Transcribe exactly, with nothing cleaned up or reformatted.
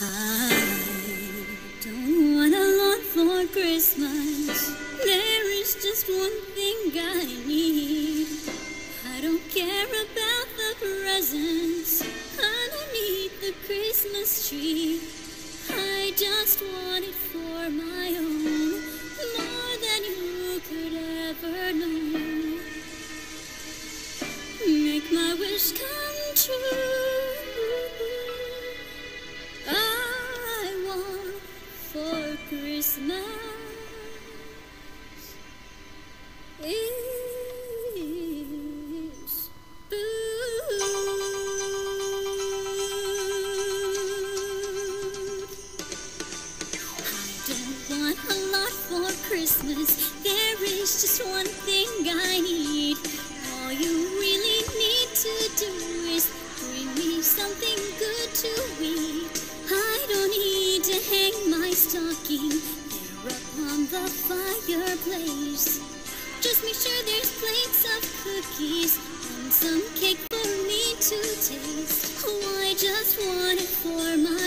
I don't want a lot for Christmas. There is just one thing I need. I don't care about the presents underneath the Christmas tree. I just want it for my own, more than you could ever know. Make my wish come true. I want for Christmas is food. I don't want a lot for Christmas. There is just one thing I need. All you really need to do is bring me something good to eat. I don't need to hang my stocking there upon the fireplace. Just make sure there's plates of cookies and some cake for me to taste. Oh, I just want it for my